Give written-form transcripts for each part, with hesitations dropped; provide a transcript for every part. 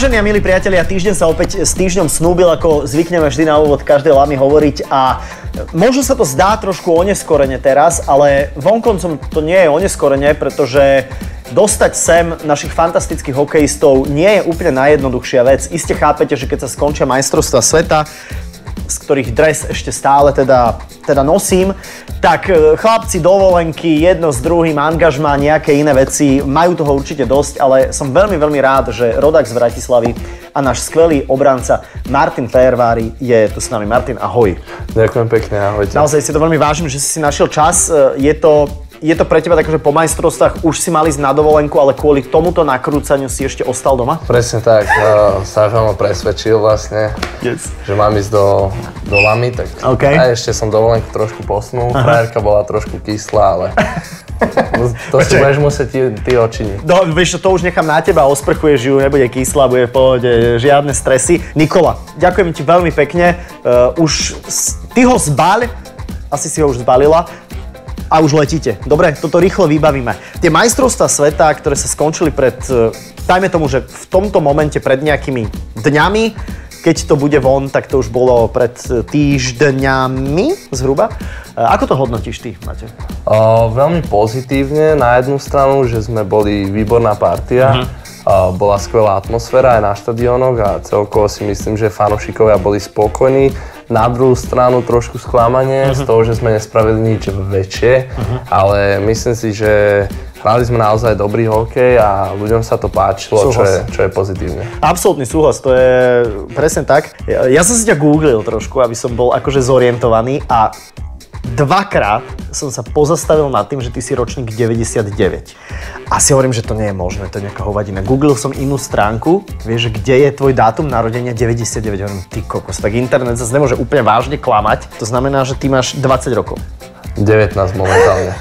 Vážení a milí priatelia, týždeň sa opäť s týždňom snúbil, ako zvykneme vždy na úvod každej lamy hovoriť a možno sa to zdá trošku oneskorene teraz, ale vonkoncom to nie je oneskorene, pretože dostať sem našich fantastických hokejistov nie je úplne najjednoduchšia vec. Iste chápete, že keď sa skončia majstrovstvá sveta, z ktorých dres ešte stále teda nosím, tak chlapci, dovolenky, jedno s druhým, angažmá, nejaké iné veci, majú toho určite dosť, ale som veľmi, veľmi rád, že rodák z Bratislavy a náš skvelý obranca Martin Fehervári je tu s nami. Martin, ahoj. Ďakujem pekne, ahojte. Naozaj si to veľmi vážim, že si našiel čas. Je to pre teba také, že po majstrovstvách už si mal ísť na dovolenku, ale kvôli tomuto nakrúcaniu si ešte ostal doma? Presne tak. Sažo ma presvedčil vlastne, že mám ísť do lamy, tak a ešte som dovolenku trošku posunul. Frajerka bola trošku kyslá, ale to si budeš musieť ty očiniť. No, vieš, to už nechám na teba, osprchuješ ju, nebude kyslá, bude v pohode, žiadne stresy. Nikola, ďakujem ti veľmi pekne. Ty ho zbaľ, asi si ho už zbalila. A už letíte. Dobre, toto rýchlo vybavíme. Tie majstrovstvá sveta, ktoré sa skončili dajme tomu, že v tomto momente pred nejakými dňami, keď to bude von, tak to už bolo pred týždňami zhruba. Ako to hodnotíš ty, Matej? Veľmi pozitívne. Na jednu stranu, že sme boli výborná partia. Bola skvelá atmosféra aj na štadiónoch a celkovo si myslím, že fanúšikovia boli spokojní. Na druhú stranu trošku sklamanie z toho, že sme nespravili nič väčšie, ale myslím si, že hrali sme naozaj dobrý hokej a ľuďom sa to páčilo, čo je pozitívne. Absolútny súhlas, to je presne tak. Ja som si ťa googlil trošku, aby som bol akože zorientovaný a dvakrát som sa pozastavil nad tým, že ty si ročník 99. A si hovorím, že to nie je možné, to je nejaká hovadina. Googlil som inú stránku, vieš, kde je tvoj dátum narodenia 99. Hovorím, ty kokos, tak internet zase nemôže úplne vážne klamať. To znamená, že ty máš 20 rokov. 19 momentálne.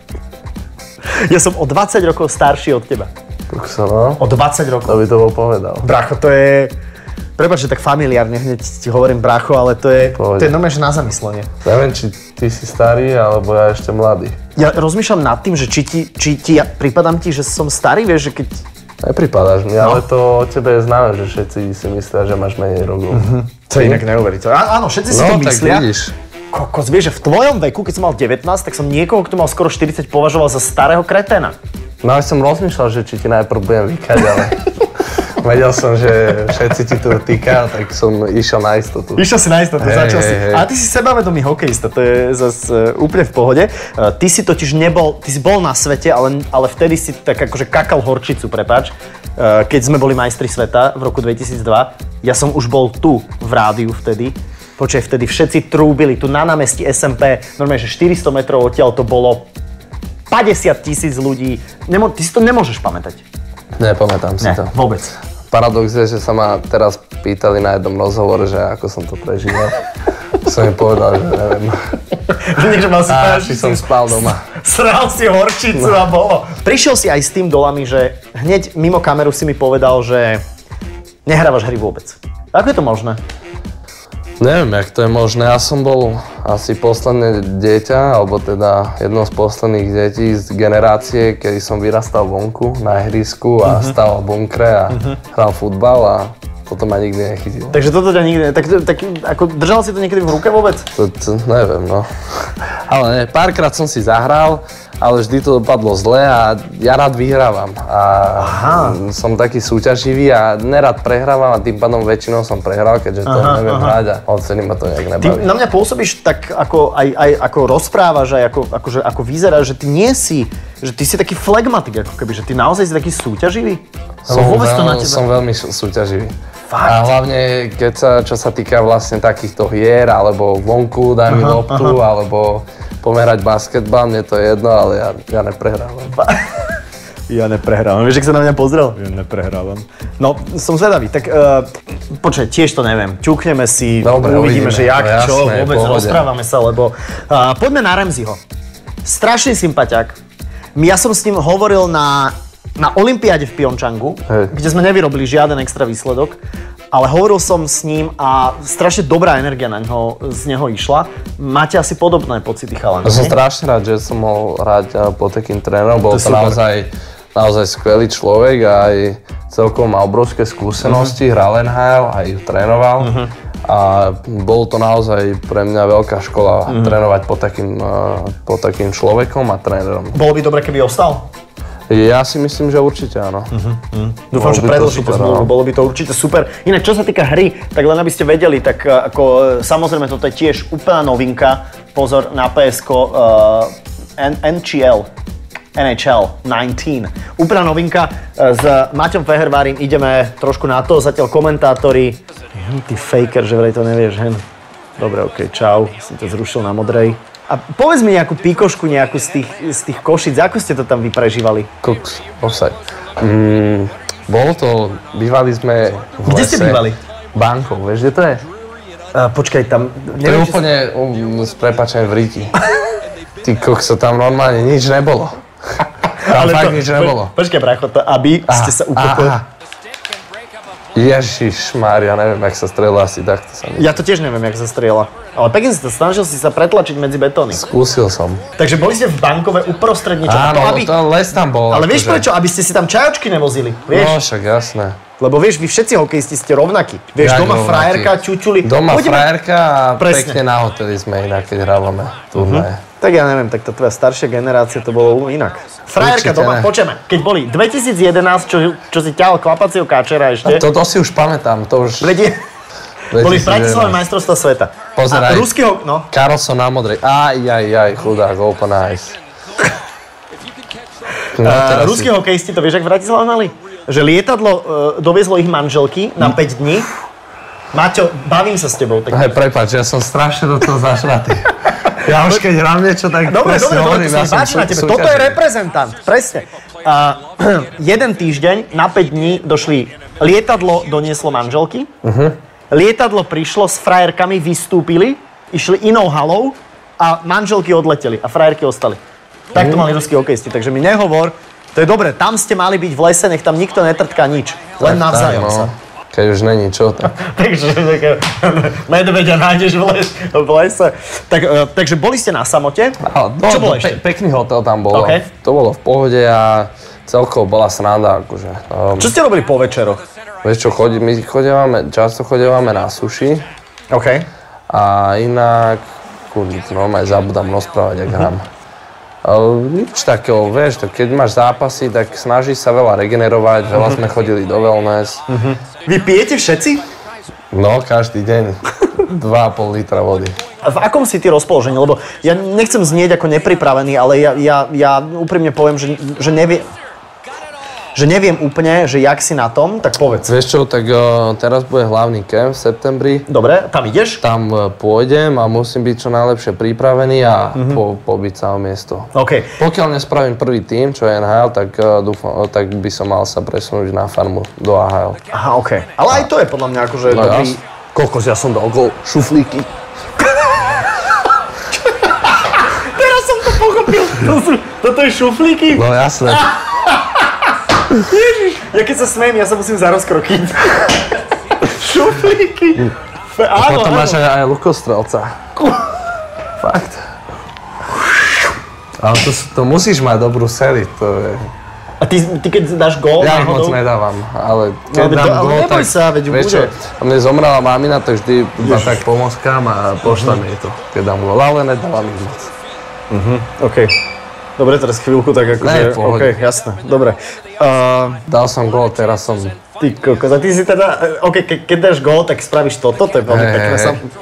Ja som o 20 rokov starší od teba. No? O 20 rokov. To by to bol povedal. Bracho, to je... Prepáč, že tak familiárne hneď ti hovorím bracho, ale to je normálne, že na zamyslenie. Neviem, či ty si starý, alebo ja ešte mladý. Ja rozmýšľam nad tým, že ja pripadám ti, že som starý, vieš, že keď... Nepripadáš mi, ale to o tebe je známe, že všetci si myslia, že máš menej rokov. To je inak neuveriteľné. Áno, všetci si to myslia. No, tak vidíš. Kokos, vieš, že v tvojom veku, keď som mal 19, tak som niekoho, kto mal skoro 40, považoval za starého kreténa. No, ja som rozmýšľal, že či ti najprv budem vykať, ale... Vedel som, že všetci ti to týkajú, tak som išiel na istotu. Išiel si na istotu, začal si. A ty si sebavedomý hokejista, to je zase úplne v pohode. Ty si totiž ty si bol na svete, ale vtedy si tak akože kakal horčicu, prepáč. Keď sme boli majstri sveta v roku 2002, ja som už bol tu v rádiu vtedy. Počkaj, vtedy všetci trúbili, tu na námestí SMP, normálne, že 400 metrov odtiaľ to bolo 50 000 ľudí. Ty si to nemôžeš pamätať. Nepamätám si to. Vôbec. Paradox je, že sa ma teraz pýtali na jednom rozhovore, že ako som to prežíval. Som im povedal, že neviem. Či som spal doma. Sral si horčicu a bolo. Prišiel si aj s tým dolami, že hneď mimo kameru si mi povedal, že nehrávaš hry vôbec. Ako je to možné? Neviem, jak to je možné. Ja som bol asi posledné dieťa, alebo teda jedno z posledných detí z generácie, kedy som vyrastal vonku na ihrisku a stával v bunkre a hral futbal a toto ma nikdy nechytilo. Takže toto ťa nikdy... Tak ako držal si to niekedy v ruke vôbec? To neviem, no. Ale párkrát som si zahral, ale vždy to dopadlo zle a ja rád vyhrávam. A som taký súťaživý a nerad prehrávam a tým pádom väčšinou som prehral, keďže to neviem hrať a odtedy ma to nejak nebaví. Ty na mňa pôsobíš tak, ako rozprávaš, aj ako vyzeráš, že ty nie si, že ty si taký flegmatik, ako keby, že ty naozaj si taký súťaživý? Som veľmi súťaživý. Fakt? A hlavne, čo sa týka vlastne takýchto hier, alebo vonku, daj mi loptu, alebo pomerať basketbal, mne to je jedno, ale ja neprehrávam. Ja neprehrávam. Vieš, ak sa na mňa pozrel? Ja neprehrávam. No, som zvedavý, tak počkaj, tiež to neviem. Ťukneme si, uvidíme, že jak, čo, vôbec rozprávame sa, lebo poďme na Ramseyho. Strašný sympaťák. Ja som s ním hovoril na olympiáde v Pyeongchangu, kde sme nevyrobili žiaden extra výsledok, ale hovoril som s ním a strašne dobrá energia z neho išla. Máte asi podobné pocity, chalani? Ja som strašne rád, že som mohol hrať pod takým trénerom, bolo to naozaj naozaj skvelý človek a aj celkom má obrovské skúsenosti, hral NHL, aj ju trénoval. A bol to naozaj pre mňa veľká škola trénovať pod takým človekom a trénerom. Bolo by dobre, keby ostal? Ja si myslím, že určite áno. Dúfam, že predĺžite zmluvu, bolo by to určite super. Inak, čo sa týka hry, tak len aby ste vedeli, tak ako samozrejme toto je tiež úplná novinka. Pozor na PSko NHL 19. Úplná novinka. S Maťom Fehervárim ideme trošku na to, zatiaľ komentátori. Ty faker, že vraj to nevieš, hen. Dobre, okej, čau, som to zrušil na modrej. A povedz mi nejakú píkošku, nejakú z tých Košíc, ako ste to tam vyprežívali? Koks, offside. Bolo to, bývali sme v Kde lese. ste bývali? Bankou, vieš, kde to je? Počkaj, tam... To je úplne, s prepáčením, v Ríti. Ty kokso, tam normálne nič nebolo. Tam fakt nič nebolo. Počkaj, bracho, aby ste sa ukopili. Ježišmária, neviem, jak sa strieľa asi takto sa mi. Ja to tiež neviem, jak sa strieľa. Ale pekne si to snažil si sa pretlačiť medzi betóny. Skúsil som. Takže boli ste v Bankove uprostred niečo. Áno, to les tam bol. Ale vieš prečo? Aby ste si tam čajočky nevozili, vieš? No, však jasné. Lebo vieš, vy všetci hokejisti ste rovnakí. Vieš, doma frajerka, čučuli. Doma frajerka a pekne na hoteli sme inak, keď hrávame turnaje. Tak ja neviem, tak tá tvoja staršia generácia to bolo inak. Frajerka doma, počujeme, keď boli 2011, čo si ťahal klapacieho káčera ešte. To si už pamätám, to už... Boli v Bratislave majstrovstvá sveta. Pozeraj, no. Carlson na modrej. Chudák, open eyes. Ruskí hokejisti, to vieš, ak v Bratislave mali? Že lietadlo doviezlo ich manželky na 5 dní. Maťo, bavím sa s tebou. Prepáč, ja som strašne do toho zašratý. Ja už keď hrám niečo, tak dobre, to sa mi páči na tebe. Toto je reprezentant, presne. Jeden týždeň, na 5 dní došli, lietadlo donieslo manželky, lietadlo prišlo s frajerkami, vystúpili, išli inou halou a manželky odleteli a frajerky ostali. Tak to mali ruskí hokejisti, takže mi nehovor, to je dobre, tam ste mali byť v lese, nech tam nikto netrtká nič, len navzájom sa. Keď už není čo, tak... Takže medveďa nájdeš v lese. Takže boli ste na samote. Čo bolo ešte? Pekný hotel tam bol. Okay. To bolo v pohode a celkovo bola sranda. Akože. Čo ste robili po večeroch? Vieš čo, my často chodívame na sushi. OK. A inak, normálne zabudám rozprávať, ak hrám. Nič takého, vieš, keď máš zápasy, tak snažíš sa veľa regenerovať, veľa sme chodili do wellness. Vy pijete všetci? No, každý deň. 2,5 litra vody. A v akom si ty rozpoložení? Lebo ja nechcem znieť ako nepripravený, ale ja úprimne poviem, že neviem úplne, že jak si na tom, tak povedz. Vieš čo, tak teraz bude hlavný camp v septembri. Dobre, tam ideš? Tam pôjdem a musím byť čo najlepšie pripravený a pobiť sa o miesto. Okay. Pokiaľ nespravím prvý tím, čo je NHL, tak dúfam, tak by som mal sa presunúť na farmu do AHL. Aha, OK. Ale aj to je podľa mňa akože dobrý... Kokos, ja som dal gól, šuflíky. Teraz som to pochopil. Toto je šuflíky? No jasné. Ježiš, ja keď sa smejem, ja sa musím zarozkrokiť. Šuflíky. A potom máš aj lukostrelca. Fakt. Ale to musíš mať dobrú sérii, to je... A ty keď dáš gól ja ich moc nedávam, ale keď dám gól, tak... sa, veď vieš čo, mne zomrela mamina, tak vždy iba tak pomoskám a pošlem jej to, keď dám gól, ale nedávam ich moc. OK. Dobre, teraz chvíľku, tak akože... OK, jasné, dobre. Dal som gól, teraz som... Ty kokos, a ty si teda... OK, keď dáš gól, tak spravíš toto, to je veľmi pekné.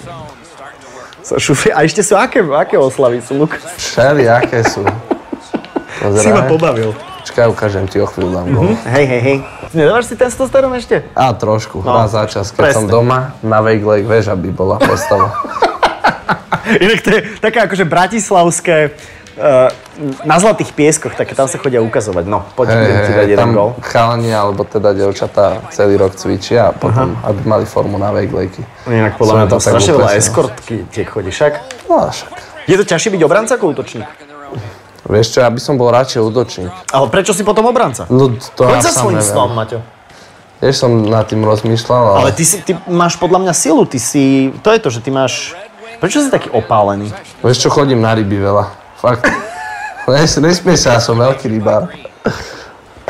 A ešte sú aké oslavy sú, Lukas? Všelijaké sú. Si ma pobavil. Počkaj, ukážem ti, o chvíľu dám gól. Hej. Nedávaš si testosterón ešte? Á, trošku, raz za čas, keď som doma na Vejglek, vieš, aby bola postava. Inak to je také akože bratislavské... na Zlatých pieskoch, tak tam sa chodia ukazovať. No, poďme ti dať jeden gól. Tam chalani, alebo teda dievčatá celý rok cvičia a potom, aby mali formu na Vejglejky. Inak podľa mňa tam strašne veľa eskortky tiek chodí, však? No, však. Je to ťažšie byť obranca ako útočník? Vieš čo, ja by som bol radšej útočník. Ale prečo si potom obranca? No, to poď ja za svojím snom, Maťo. Vieš, som nad tým rozmýšľal, ale ty máš podľa mňa silu, to je to, že ty máš... Prečo si taký opálený? Vieš čo, chodím na ryby veľa. Fakt. Nesmieš sa, ja som veľký rybár.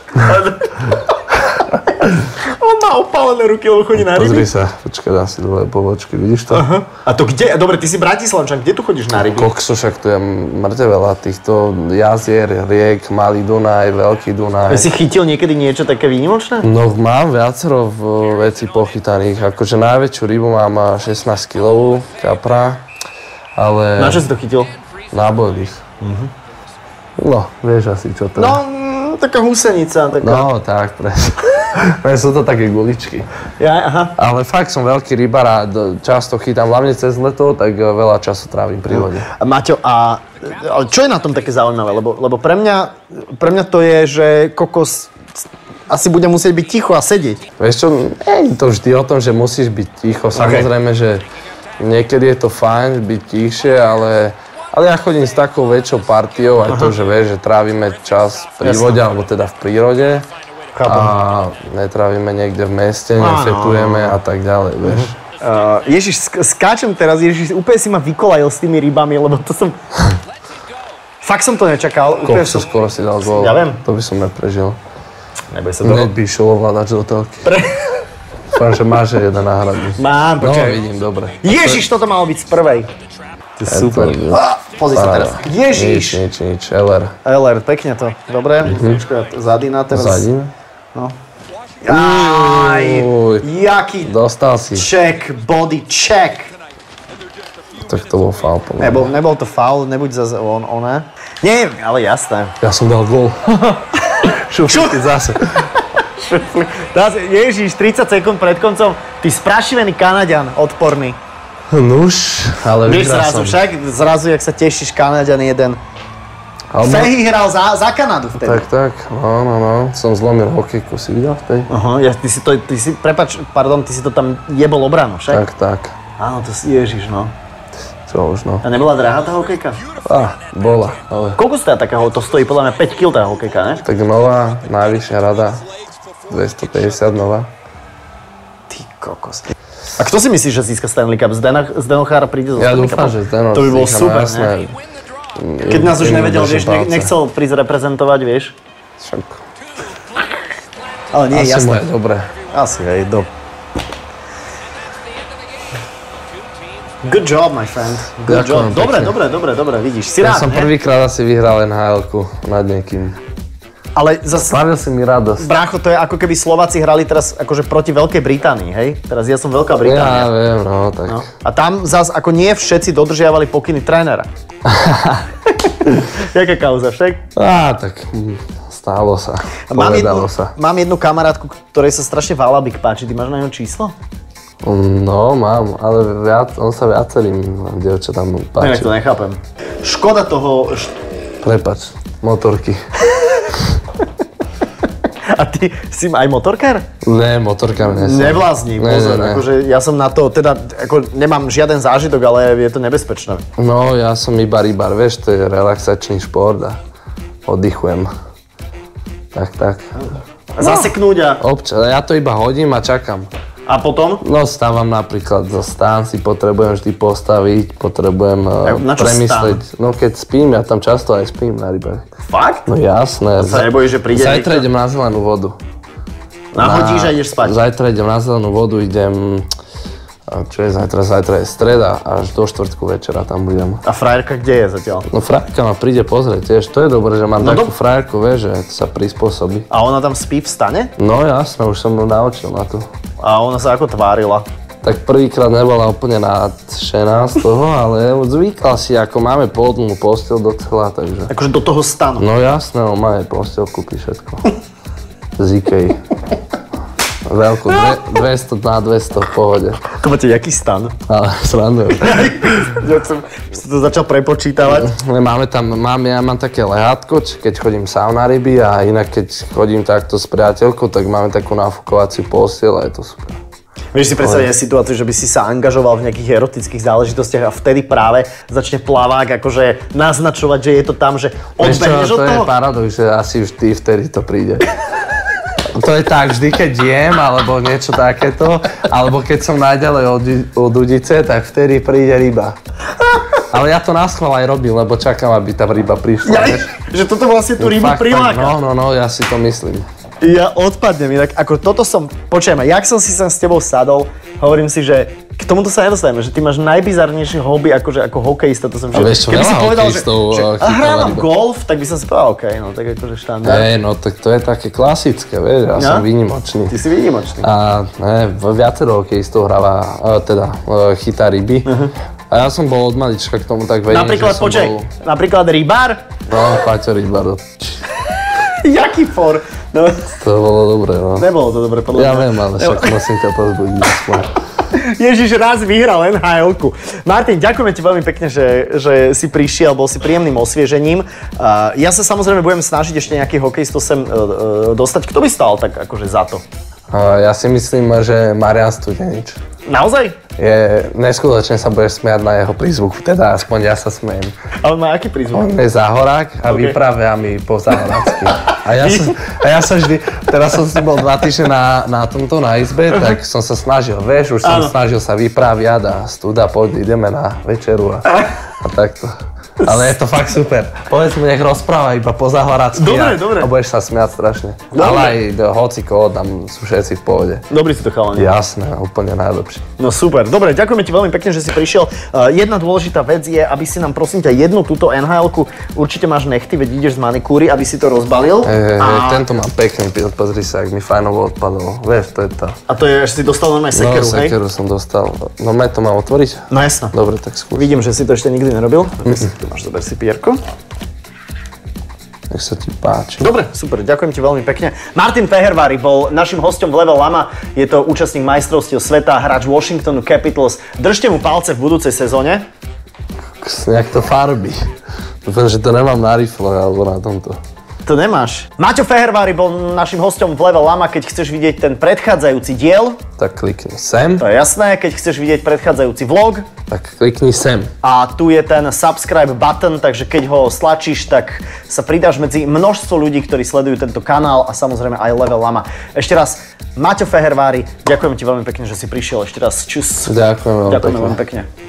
On má opálené ruky, lebo chodí na ryby. Pozri sa, počkaj, dá si dole pobočky, vidíš to? Aha. A to kde? Dobre, ty si Bratislavčan, kde tu chodíš na ryby? Kokso, však tu je mŕte veľa týchto jazier, riek, Malý Dunaj, Veľký Dunaj. Si chytil niekedy niečo také výnimočné? No mám viacero vecí pochytaných, akože najväčšiu rybu mám 16-kilovú kapra, ale... Na čo si to chytil? Na boilies. No, vieš asi čo to je. No, taká husenica. Taká. No, tak, presne. Sú to také guličky. Ja, aha. Ale fakt som veľký rybár a často chytám, hlavne cez leto, tak veľa času trávim pri vode. Maťo, ale čo je na tom také zaujímavé? Lebo pre mňa to je, že kokos asi bude musieť byť ticho a sedieť. Vieš čo, nie je to vždy o tom, že musíš byť ticho. Samozrejme, že niekedy je to fajn byť tichšie, ale ja chodím s takou väčšou partiou, aj to, že vieš, že trávime čas pri vode, alebo teda v prírode. A netrávime niekde v meste, nefetujeme a tak ďalej, vieš. Ježiš, skáčem teraz, Ježiš, úplne si ma vykolajil s tými rybami, lebo to som... Fakt som to nečakal. Koľko skoro si dal gól. Ja viem. To by som neprežil. Neboj sa toho. Hneď by išiel ovládač do telky. Dúfam, že máš jeden náhradný. Mám, počkaj. No, vidím, dobre. Ježiš, toto malo byť z prvej. To je super. Pozri sa teraz. Ježiš. Nič. LR, pekne to. Dobre, počkaj, Zadina teraz. Zadina? No. Aj, jaký dostal si. check, body check. Tak to bol faul, podľa mňa. Nebol to faul, nebuď zase ona. Nie, ale jasné. Ja som dal gól. Šuflíky zase. Ježiš, 30 sekúnd pred koncom, ty sprašivený Kanaďan, odporný. Nuž, ale vieš zrazu, zrazu, jak sa tešíš, Kanaďan jeden. Fehy hral za Kanadu vtedy. Tak, no. Som zlomil hokejku, si videl v tej? Aha, ty si to tam jebol obranu, však? Tak. Áno, to si Ježiš, no. Čo už, no. A nebola drahá tá hokejka? Bola, ale... Koľko stojí taká, to stojí podľa mňa 5 kg tá hokejka, ne? Tak nová, najvyššia rada, 250 nová. Ty kokos. A kto si myslíš, že získa Stanley Cup? Zdenochár príde zo Ja Stanley Cupu? dúfam, že Zdeno to by bolo super, ne? Keď nás už nevedel, vieš, nechcel prísť reprezentovať, vieš? Však... Ale nie, asi jasné. mu je dobre. Asi, hej, Good job, my friend. Good job. Dobre, vidíš. Si ja rád, som prvýkrát asi vyhral NHL-ku nad niekým. Ale zase... Spravil si mi radosť. Brácho, to je ako keby Slováci hrali teraz akože proti Veľkej Británii, hej? Teraz ja som Veľká Ja Británia. viem, no, tak... No. A tam zase ako nie všetci dodržiavali pokyny trénera. Jaká kauza, však? Tak stálo sa, povedalo sa. Mám jednu kamarátku, ktorej sa strašne Valabik páči. Ty máš na ňom číslo? No, mám, ale on sa viacerým dievčatám páči. Ja to nechápem. Škoda toho... Prepač, motorky. A ty si aj motorkár? Ne, motorkár nie som. Nevlázni, pozor, akože ja som na to, teda ako nemám žiaden zážitok, ale je to nebezpečné. No, ja som iba rybár, vieš, to je relaxačný šport a oddychujem. Tak. Zaseknúť a... Občas, ja to iba hodím a čakám. A potom? No, stávam napríklad za stán, si potrebujem vždy postaviť, potrebujem premyslieť. No, keď spím, ja tam často aj spím na rybách. Fakt? No jasné. Sa nebojíš, že príde Zajtra idem na zelenú vodu. Nahodíš a ideš spať? Zajtra idem na zelenú vodu, idem... Čo je zajtra? Zajtra je streda, až do štvrtku večera tam budem. A frajerka kde je zatiaľ? No frajerka ma príde pozrieť, tiež. To je dobré, že mám takú frajerku, vieš, že sa prispôsobí. A ona tam spí v stane? No jasné, už som ju naučil na to. A ona sa ako tvárila? Tak prvýkrát nebola úplne nadšená z toho, ale zvykla si, ako máme pohodlnú posteľ docela, takže... Akože do toho stanu? No jasné, on má aj posteľ, kúpi všetko. Z Ikei. Veľkú, 200 na 200 v pohode. To máte jaký stan? Ale srandujem. Ja som to začal prepočítavať. Ja mám také lehátko, keď chodím sám na ryby a inak keď chodím takto s priateľkou, tak máme takú nafukovaciu posteľ a je to super. Vieš si predstaviť situáciu, že by si sa angažoval v nejakých erotických záležitostiach a vtedy práve začne plavák akože naznačovať, že je to tam, že odbehneš od toho? To je paradox, že asi vždy vtedy to príde. To je tak, vždy keď jem, alebo niečo takéto, alebo keď som najďalej od udice, tak vtedy príde ryba. Ale ja to naschvál aj robím, lebo čakám, aby tá ryba prišla, vieš? Že toto vlastne tú rybu priláka. No, ja si to myslím. Ja odpadnem, inak ako toto som, počujem, jak som si sem s tebou sadol, hovorím si, že k tomuto sa nedostaneme, že ty máš najbizarnejšie hobby akože ako hokejista, to som vieš čo, keby si povedal, že hrávam iba golf, tak by som si povedal, OK, no tak akože štandard. No tak to je také klasické, vieš, ja som výnimočný. Ty si výnimočný. A viacero hokejistov hráva, chytá ryby. A ja som bol od malička k tomu tak vedieť, napríklad, že som bol... Napríklad rybár? No, Paťo rybár. Jaký for? No. To bolo dobré, no. Nebolo to dobré, podľa mňa. Ja viem, ale však musím ťa pozbudiť. Ježiš, raz vyhral NHL-ku. Martin, ďakujeme ti veľmi pekne, že si prišiel, bol si príjemným osviežením. Ja sa samozrejme budem snažiť ešte nejakých hokejistov sem dostať. Kto by stál tak akože za to? Ja si myslím, že Marian Studenič. Naozaj? Neskutočne sa budeš smiať na jeho prízvuku, teda aspoň ja sa smejem. A on má aký prízvuk? On je záhorák a vypravia mi po záhorácky. A ja sa vždy, teraz som si bol 2 týždne na izbe, tak som sa snažil, vieš, už som snažil sa vypraviať a Studa, poď, ideme na večeru a takto. Ale je to fakt super. Povedz mi, nech rozpráva iba po záhorácky dobre. A budeš sa smiať strašne. Dobre. Ale aj hociko, tam sú všetci v pohode. Dobrý si to chalani. Jasné, úplne najlepší. No super, dobre, ďakujeme ti veľmi pekne, že si prišiel. Jedna dôležitá vec je, aby si nám prosím ťa jednu túto NHL-ku, určite máš nechty, veď ideš z manikúry, aby si to rozbalil. Tento mám pekný, pozri sa, jak mi fajnovo odpadol. Vieš, to je to. A to je, že si dostal normálne sekeru, hej? No, sekeru som dostal. No, to mám otvoriť? No jasno. Dobre, tak skús. Vidím, že si to ešte nikdy nerobil. Máš, zober si pierko. Nech sa ti páči. Dobre, super, ďakujem ti veľmi pekne. Martin Fehervári bol našim hosťom v Level Lama. Je to účastník majstrovstiev sveta, hráč Washingtonu Capitals. Držte mu palce v budúcej sezóne. Jak to farby. Dúfam, že to nemám na rifle alebo na tomto. To nemáš. Maťo Fehervári bol našim hosťom v Level Lama. Keď chceš vidieť ten predchádzajúci diel, tak klikni sem. To je jasné. Keď chceš vidieť predchádzajúci vlog, tak klikni sem. A tu je ten subscribe button, takže keď ho stlačíš, tak sa pridáš medzi množstvo ľudí, ktorí sledujú tento kanál a samozrejme aj Level Lama. Ešte raz, Maťo Fehervári, ďakujem ti veľmi pekne, že si prišiel. Ešte raz, čus. Ďakujem veľmi pekne.